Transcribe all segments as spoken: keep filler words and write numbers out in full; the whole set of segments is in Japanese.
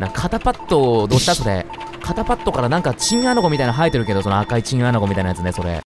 なんか肩パッド、どうしたそれ。肩パッドからなんかチンアナゴみたいなの生えてるけど、その赤いチンアナゴみたいなやつね、それ。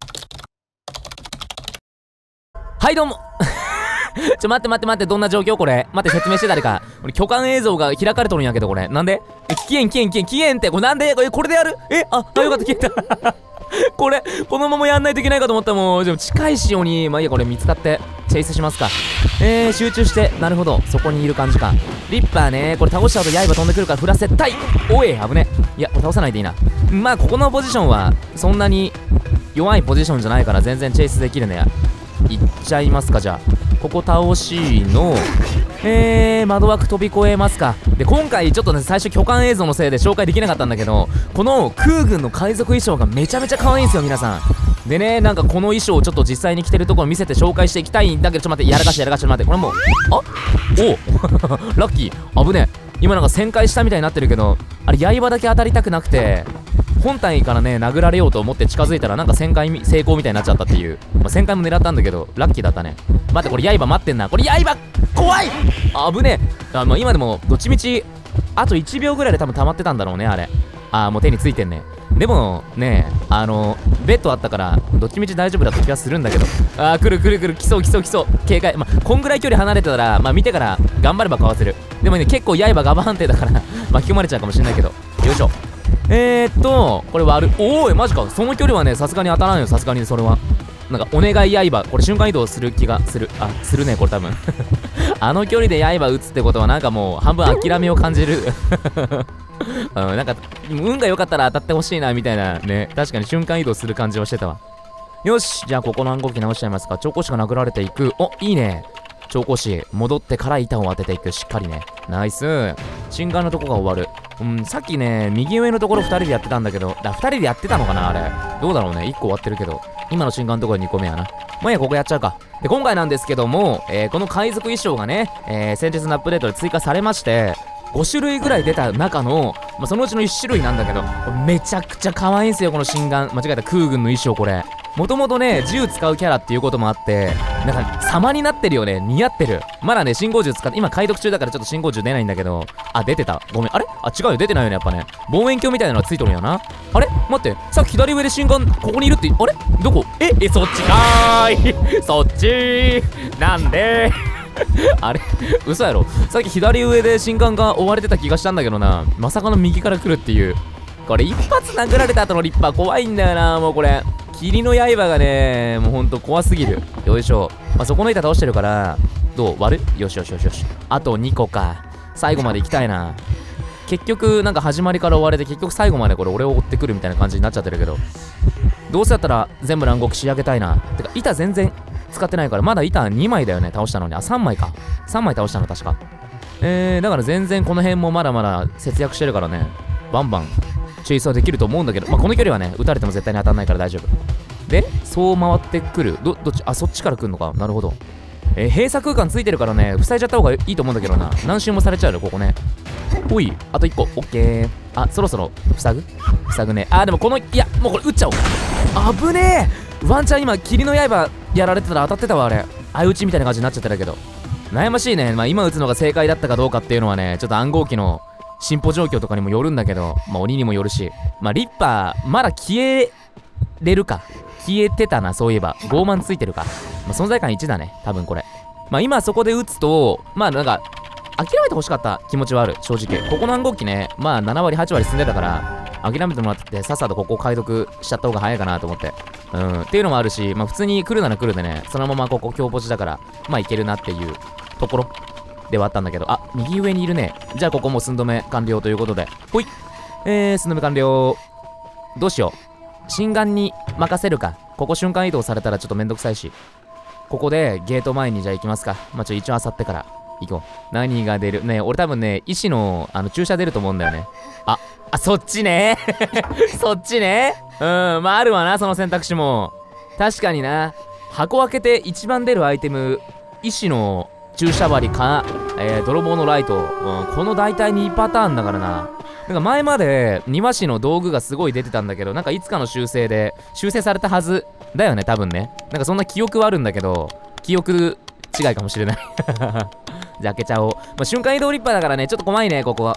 はい、どうもちょ、待って待って待って、どんな状況これ。待って、説明して誰か。俺、巨漢映像が開かれとるんやけど、これ。なんでえ、消えん消えん消えん消えんって。これなんでこれ、これでやるえ、あ、あ、よかった、消えた。これ、このままやんないといけないかと思ったもん。でも近いしように、まあいいや、これ見つかって、チェイスしますか。えー、集中して、なるほど、そこにいる感じか。リッパーね、これ倒した後刃飛んでくるから振らせたい。おい、危ね。いや、これ倒さないでいいな。まあ、ここのポジションは、そんなに弱いポジションじゃないから、全然チェイスできるね。いっちゃいますか、じゃあ。ここ倒しの、えー、窓枠飛び越えますか。で、今回ちょっとね、最初巨漢映像のせいで紹介できなかったんだけど、この空軍の海賊衣装がめちゃめちゃ可愛いんですよ、皆さん。でね、なんかこの衣装をちょっと実際に着てるところ見せて紹介していきたいんだけど、ちょっと待って、やらかしやらかし、ちょっと待って、これもう、あおラッキー、危ねえ。今なんか旋回したみたいになってるけど、あれ、刃だけ当たりたくなくて、本体からね、殴られようと思って近づいたら、なんか旋回成功みたいになっちゃったっていう。まあ、旋回も狙ったんだけど、ラッキーだったね。待って、これ刃待ってんな。これ刃怖いあぶねえ。あ、もう今でも、どっちみち、あといちびょうぐらいで多分溜まってたんだろうね、あれ。あー、もう手についてんね。でも、ねえ、あの、ベッドあったから、どっちみち大丈夫だった気がするんだけど。あー、来る来る来る、来そう来そう来そう。警戒。まあ、こんぐらい距離離れてたら、まあ、見てから頑張ればかわせる。でもね、結構刃ガバ判定だから巻き込まれちゃうかもしれないけど。よいしょ。えーっと、これ割る。おーい、マジか。その距離はね、さすがに当たらんよ、さすがにそれは。なんか、お願い刃。これ瞬間移動する気がする。あ、するね、これ多分。あの距離で刃撃つってことは、なんかもう、半分諦めを感じる。うん、なんか、運が良かったら当たってほしいな、みたいなね。確かに瞬間移動する感じはしてたわ。よし、じゃあここの暗号機直しちゃいますか。調香師が殴られていく。お、いいね。調香師、戻ってから板を当てていく。しっかりね。ナイス。心眼のとこが終わる。うん、さっきね、右上のところふたりでやってたんだけど、だふたりでやってたのかなあれ。どうだろうね。いっこ終わってるけど。今の心眼のところにこめやな。まあいいや、ここやっちゃうか。で、今回なんですけども、えー、この海賊衣装がね、えー、先日のアップデートで追加されまして、ごしゅるいぐらい出た中の、まあ、そのうちのいちしゅるいなんだけど、めちゃくちゃ可愛いんすよ、この心眼。間違えた、空軍の衣装、これ。もともとね、銃使うキャラっていうこともあって、なんか、様になってるよね。似合ってる。まだね、信号銃使って、今解読中だからちょっと信号銃出ないんだけど、あ、出てた。ごめん。あれあ、違うよ。出てないよね、やっぱね。望遠鏡みたいなのがついとるんやな。あれ待って。さっき左上で心眼、ここにいるって、あれどこええ、そっちかーいそっちーなんであれ嘘やろ。さっき左上で心眼が追われてた気がしたんだけどな。まさかの右から来るっていう。これ一発殴られた後のリッパー怖いんだよな。もうこれ霧の刃がね、もうほんと怖すぎる。よいしょ。まあ、そこの板倒してるから、どう割るよしよしよしよし。あとにこか。最後まで行きたいな。結局なんか始まりから終われて、結局最後までこれ俺を追ってくるみたいな感じになっちゃってるけど、どうせだったら全部乱国仕上げたいな。てか板全然使ってないから、まだ板にまいだよね、倒したのに。あ、さんまいか。さんまい倒したの確か。えー、だから全然この辺もまだまだ節約してるからね、バンバンチェイスはできると思うんだけど、まあ、この距離はね、撃たれても絶対に当たんないから大丈夫。で、そう回ってくる。ど、どっち、あ、そっちから来るのか。なるほど。えー、閉鎖空間ついてるからね、塞いじゃった方がいいと思うんだけどな。何周もされちゃうよ、ここね。ほい、あといっこ。オッケー。あ、そろそろ、塞ぐ塞ぐね。あ、でもこの、いや、もうこれ撃っちゃおう。あぶねえ。ワンチャン今、霧の刃やられてたら当たってたわ、あれ。相打ちみたいな感じになっちゃってたけど。悩ましいね。まあ今撃つのが正解だったかどうかっていうのはね、ちょっと暗号機の進歩状況とかにもよるんだけど、まあ鬼にもよるし。まあリッパー、まだ消えれるか。消えてたな、そういえば。傲慢ついてるか。まあ存在感いちだね、多分これ。まあ今そこで撃つと、まあなんか、諦めてほしかった気持ちはある、正直。ここの暗号機ね、まあななわりはちわり進んでたから、諦めてもらって、さっさとここを解読しちゃった方が早いかなと思って。うん、っていうのもあるし、まあ普通に来るなら来るでね、そのままここ強ポジだから、まあいけるなっていうところではあったんだけど、あ、右上にいるね。じゃあここも寸止め完了ということで。ほい。えー、寸止め完了。どうしよう。心眼に任せるか。ここ瞬間移動されたらちょっとめんどくさいし。ここでゲート前にじゃあ行きますか。まあちょ、一応あさってから行こう。何が出るねえ、俺多分ね、医師の、あの、注射出ると思うんだよね。あ、あ、そっちねそっちねうん、まああるわな、その選択肢も。確かにな。箱開けて一番出るアイテム、医師の注射針か、えー、泥棒のライト。うん、この大体にパターンだからな。なんか前まで庭師の道具がすごい出てたんだけど、なんかいつかの修正で修正されたはずだよね、多分ね。なんかそんな記憶はあるんだけど、記憶違いかもしれないじゃあ開けちゃおう。まあ、瞬間移動リッパーだからね、ちょっと怖いね、ここは。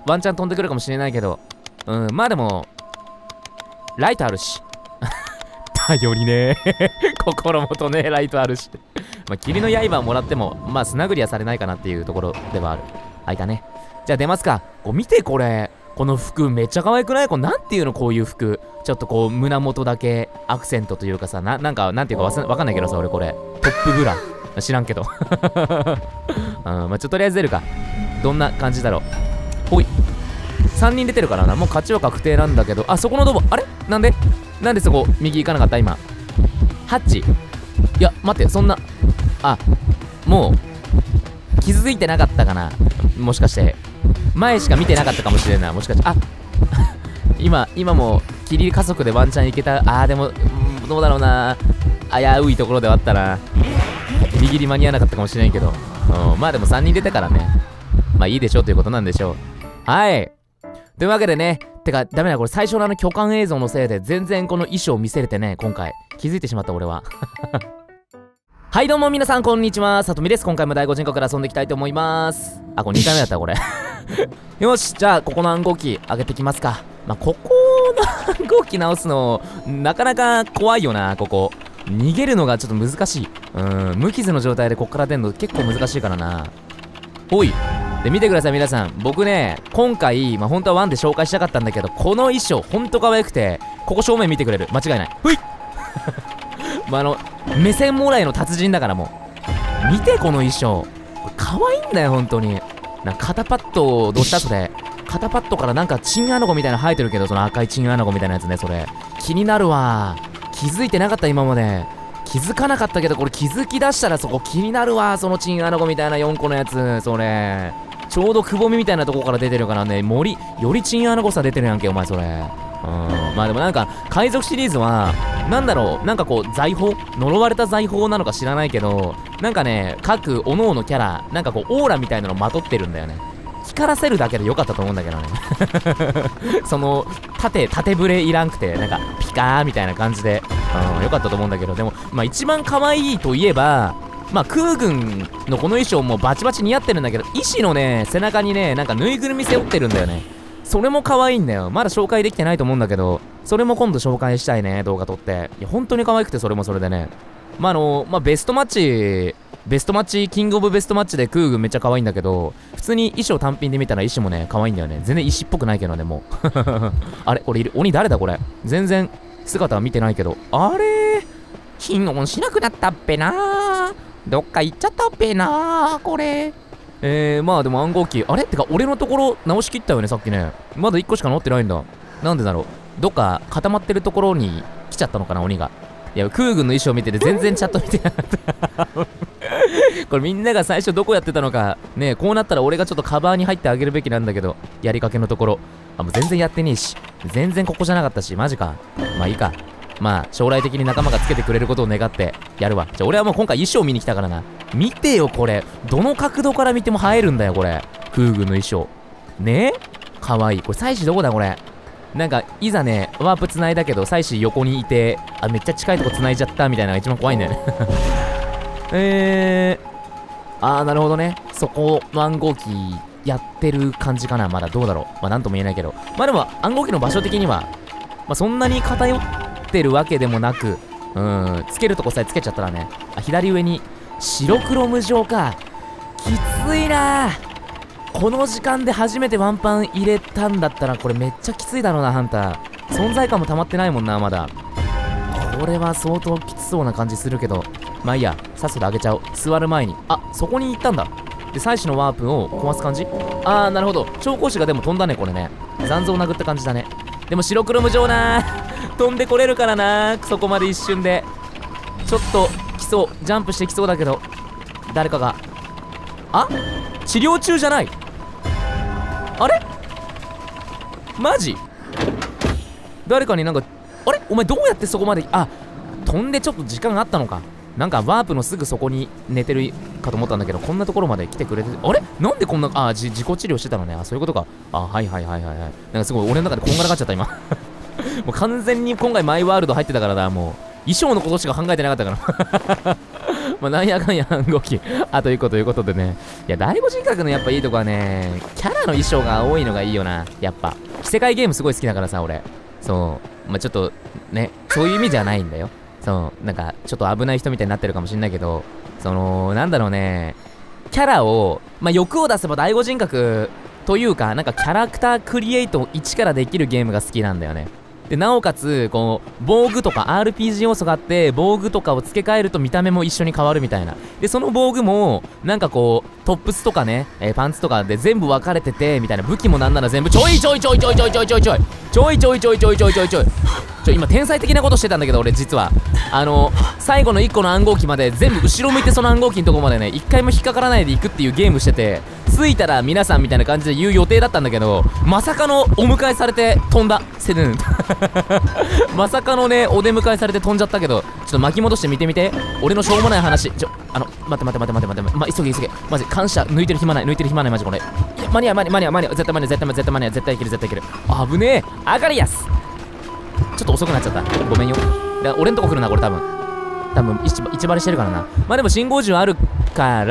ワンチャン飛んでくるかもしれないけど、うん、まあでもライトあるし頼りねえ心もとねえライトあるしまあ霧の刃をもらってもまあ砂繰りはされないかなっていうところではある。あ、いたね。じゃあ出ますか。こう見てこれ、この服めっちゃ可愛くない？これなんていうのこういう服。ちょっとこう胸元だけアクセントというかさ、な、なんかなんていうかわわかんないけどさ、俺これトップブラ知らんけどうん、まあちょっととりあえず出るか。どんな感じだろう。ほい、さんにん出てるからな。もう勝ちは確定なんだけど、あ、そこのドボ、あれなんでなんでそこ右行かなかった今。ハッチ、いや待って、そんな、あ、もう気づいてなかったかな。もしかして前しか見てなかったかもしれんな。もしかして、あ今今も霧加速でワンチャンいけた。あーでも、うん、どうだろうな、危ういところではあったな。ギリギリ間に合わなかったかもしれんけど、うん、まあでもさんにん出てからね、まあいいでしょうということなんでしょう。はい、というわけでね、てかダメだ、これ最初のあの巨漢映像のせいで全然この衣装見せれてね、今回気づいてしまった俺ははいどうも皆さんこんにちは、さとみです。今回も第五人格から遊んでいきたいと思います。あ、これにかいめだったこれよし、じゃあここの暗号機上げてきますか。まあここの暗号機直すのなかなか怖いよな。ここ逃げるのがちょっと難しい。うん、無傷の状態でこっから出るの結構難しいからな。ほいで、見てください皆さん、僕ね今回、まあ本当はワンで紹介したかったんだけど、この衣装ほんと可愛くて、ここ正面見てくれる、間違いない。ほいまああの目線もらいの達人だから、もう見てこの衣装可愛いんだよ本当に。なんか肩パッドどうしたそれ、肩パッドからなんかチンアナゴみたいなの生えてるけど、その赤いチンアナゴみたいなやつね、それ気になるわ。気づいてなかった今まで、気づかなかったけど、これ気づき出したらそこ気になるわ。そのチンアナゴみたいなよんこのやつ、それちょうどくぼみみたいなとこから出てるからね、森よりチンアナゴさ出てるやんけお前それ。うん、まあでもなんか海賊シリーズはなんだろう、なんかこう財宝、呪われた財宝なのか知らないけど、なんかね各各々キャラなんかこうオーラみたいなのまとってるんだよね。光らせるだけでよかったと思うんだけどねその縦縦ブレいらんくて、なんかピカーみたいな感じで、うん、よかったと思うんだけど、でもまあ一番可愛いといえば、まあ空軍のこの衣装もバチバチ似合ってるんだけど、医師のね背中にねなんかぬいぐるみ背負ってるんだよね。それも可愛いんだよ。まだ紹介できてないと思うんだけど、それも今度紹介したいね、動画撮って。いや本当に可愛くて、それもそれでね、まああのまあベストマッチベストマッチキングオブベストマッチで空軍めっちゃ可愛いんだけど、普通に衣装単品で見たら衣装もね可愛いんだよね。全然石っぽくないけどね、もうあれこれいる鬼誰だこれ、全然姿は見てないけど、あれ金音しなくなったっぺなー、どっか行っちゃったっぺなーこれ。えー、まあでも暗号機、あれってか俺のところ直しきったよねさっきね。まだいっこしか直ってないんだ。なんでだろう、どっか固まってるところに来ちゃったのかな鬼が。いや空軍の衣装見てて全然チャット見てなかったこれみんなが最初どこやってたのかね。こうなったら俺がちょっとカバーに入ってあげるべきなんだけど、やりかけのところ、あ、もう全然やってねえし、全然ここじゃなかったし、マジか。まあいいか、まあ将来的に仲間がつけてくれることを願ってやるわ。じゃあ俺はもう今回衣装見に来たからな。見てよこれ、どの角度から見ても映えるんだよこれ、空軍の衣装ねえ、かわいい。これ妻子どこだこれ。なんかいざねワープ繋いだけど妻子横にいて、あ、めっちゃ近いとこ繋いじゃったみたいなのが一番怖いんだよねえー、あーなるほどね、そこの暗号機やってる感じかな。まだどうだろう、まあなんとも言えないけど、まあでも暗号機の場所的にはまあそんなに偏ってるわけでもなく、うん、つけるとこさえつけちゃったらね。あ、左上に白黒無常か、きついなー。この時間で初めてワンパン入れたんだったらこれめっちゃきついだろうな。ハンター存在感も溜まってないもんなまだ。これは相当きつそうな感じするけど、まあいいや、さっさと上げちゃおう。座る前に、あ、そこに行ったんだ。で妻子のワープを壊す感じ。あーなるほど、調光師がでも飛んだねこれね。残像を殴った感じだね。でも白黒無常なー飛んでこれるからなー、そこまで一瞬でちょっと来そう、ジャンプしてきそうだけど、誰かが、あ、治療中じゃない、あれマジ誰かになんか、あれお前どうやってそこまで、あ、飛んでちょっと時間があったのか。なんかワープのすぐそこに寝てるかと思ったんだけど、こんなところまで来てくれて、あれなんでこんな、あ、じ自己治療してたのね。あ、そういうことか。あ、はいはいはいはいはい。なんかすごい俺の中でこんがらがっちゃった今もう完全に今回マイワールド入ってたからだ。もう衣装のことしか考えてなかったからまあ、なんやかんや暗号機。あといっこということでね。いや、第五人格のやっぱいいとこはね、キャラの衣装が多いのがいいよな。やっぱ。世界ゲームすごい好きだからさ、俺。そう。まあ、ちょっと、ね、そういう意味じゃないんだよ。そう。なんか、ちょっと危ない人みたいになってるかもしんないけど、その、なんだろうね、キャラを、まあ、欲を出せば第五人格というか、なんかキャラクタークリエイトを一からできるゲームが好きなんだよね。で、なおかつ、こう、防具とか アールピージー 要素があって、防具とかを付け替えると見た目も一緒に変わるみたいな。で、その防具も、なんかこう、トップスとかね、えー、パンツとかで全部分かれてて、みたいな。武器もなんなら全部、ちょいちょいちょいちょいちょいちょいちょいちょいちょいちょいちょいちょいちょいちょいちょいちょ、今天才的なことしてたんだけど、俺実は。あの、最後のいっこの暗号機まで全部後ろ向いてその暗号機のとこまでね、一回も引っかからないで行くっていうゲームしてて、着いたら皆さんみたいな感じで言う予定だったんだけど、まさかのお迎えされて飛んだ。セヌン。まさかのね、お出迎えされて飛んじゃったけど、ちょっと巻き戻して見てみて。俺のしょうもない話。ちょ、あの、待って待って待って待って待って、ま、急げ急げ。マジ、感謝、抜いてる暇ない、抜いてる暇ない、マジこれ。いや、間に合う間に合う間に合う間に合う、絶対間に合う、絶対間に合う、絶対間に合う、絶対いける、絶対いける。危ねえ、上がりやす。ちょっと遅くなっちゃった。ごめんよ。だ俺んとこ来るな、これ多分。多分、一一張りしてるからな。まあでも信号銃あるから、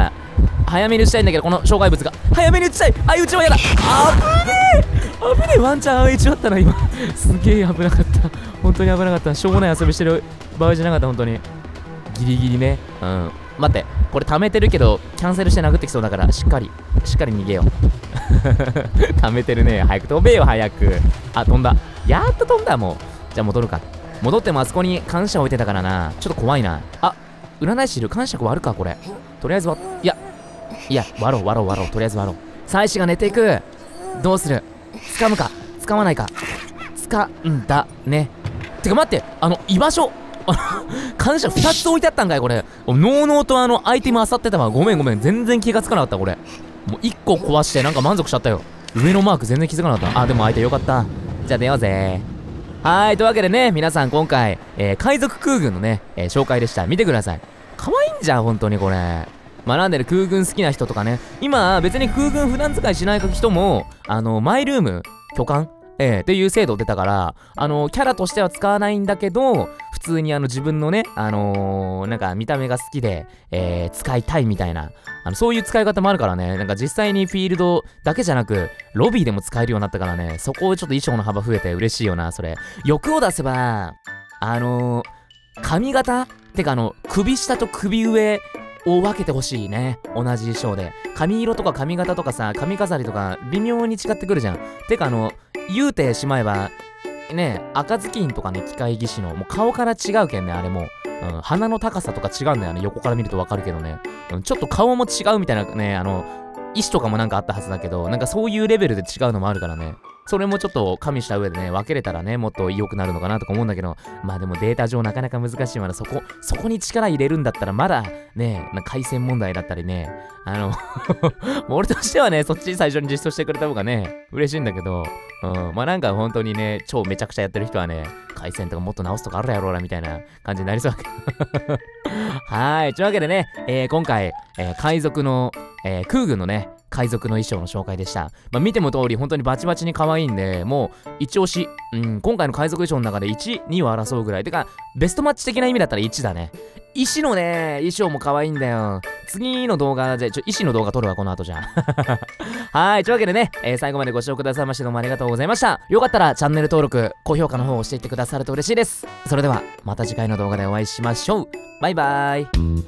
早めに撃ちたいんだけど、この障害物が。早めに撃ちたい。あい、撃ちはやだ。あぶねえ危ねえ、ワンチャンあい撃ち終わったな、今。すげえ危なかった。本当に危なかった。しょうもない遊びしてる場合じゃなかった、本当に。ギリギリね。うん。待って、これ溜めてるけど、キャンセルして殴ってきそうだから、しっかり、しっかり逃げよう。溜めてるね。早く飛べよ、早く。あ、飛んだ。やっと飛んだ、もう。じゃあ戻るか。戻ってもあそこに感謝置いてたからな。ちょっと怖いな。あ、占い師いる。感謝割るか、これ。とりあえず割、いや、いや、割ろう、割ろう、割ろう。とりあえず割ろう。妻子が寝ていく。どうする？掴むか掴まないか。掴んだね。てか待って、あの、居場所。感謝ふたつ置いてあったんかい、これ。のうのうとあの、アイテム漁ってたわ。ごめんごめん。全然気がつかなかった、これ。もういっこ壊して、なんか満足しちゃったよ。上のマーク全然気づかなかった。あ、でも相手よかった。じゃあ出ようぜ。はーい、というわけでね、皆さん今回、えー、海賊空軍のね、えー、紹介でした。見てください。可愛いんじゃん、本当にこれ。学んでる空軍好きな人とかね、今、別に空軍普段使いしない人も、あの、マイルーム、巨漢えー、っていう制度出たから、あのー、キャラとしては使わないんだけど、普通にあの自分のね、あのー、なんか見た目が好きで、えー、使いたいみたいな、あの、そういう使い方もあるからね、なんか実際にフィールドだけじゃなく、ロビーでも使えるようになったからね、そこをちょっと衣装の幅増えて嬉しいよな、それ。欲を出せば、あのー、髪型てかあの、首下と首上、を分けてほしいね。同じ衣装で。髪色とか髪型とかさ、髪飾りとか微妙に違ってくるじゃん。てかあの、言うてしまえば、ね、赤ずきんとかね、機械技師の、もう顔から違うけんね、あれも。うん、鼻の高さとか違うんだよね。横から見るとわかるけどね。うん、ちょっと顔も違うみたいなね、あの、意思とかもなんかあったはずだけど、なんかそういうレベルで違うのもあるからね。それもちょっと加味した上でね、分けれたらね、もっと良くなるのかなとか思うんだけど、まあでもデータ上なかなか難しいまだそこ、そこに力入れるんだったらまだね、なんか回線問題だったりね、あの、もう俺としてはね、そっち最初に実装してくれた方がね、嬉しいんだけど、うん、まあなんか本当にね、超めちゃくちゃやってる人はね、回線とかもっと直すとかあるやろうなみたいな感じになりそうだけど。はい、というわけでね、えー、今回、えー、海賊の、えー、空軍のね、海賊の衣装の紹介でした。まあ、見ても通り本当にバチバチに可愛いんで、もう一押し、うん、今回の海賊衣装の中でいち、にを争うぐらい。てか、ベストマッチ的な意味だったらいちだね。石のね、衣装も可愛いんだよ。次の動画で、ちょ、石の動画撮るわ、この後じゃあ。はい、というわけでね、えー、最後までご視聴くださいましてどうもありがとうございました。よかったらチャンネル登録、高評価の方を押していってくださると嬉しいです。それでは、また次回の動画でお会いしましょう。バイバー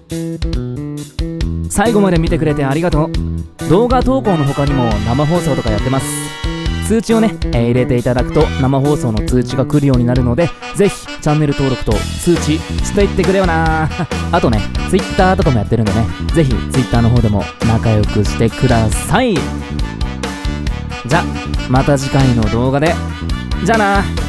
イ。最後まで見てくれてありがとう。動画投稿の他にも生放送とかやってます。通知をね、えー、入れていただくと生放送の通知が来るようになるので、ぜひチャンネル登録と通知していってくれよな。あとね、Twitter とかもやってるんでね、ぜひ Twitter の方でも仲良くしてください。じゃ、また次回の動画で。じゃあな。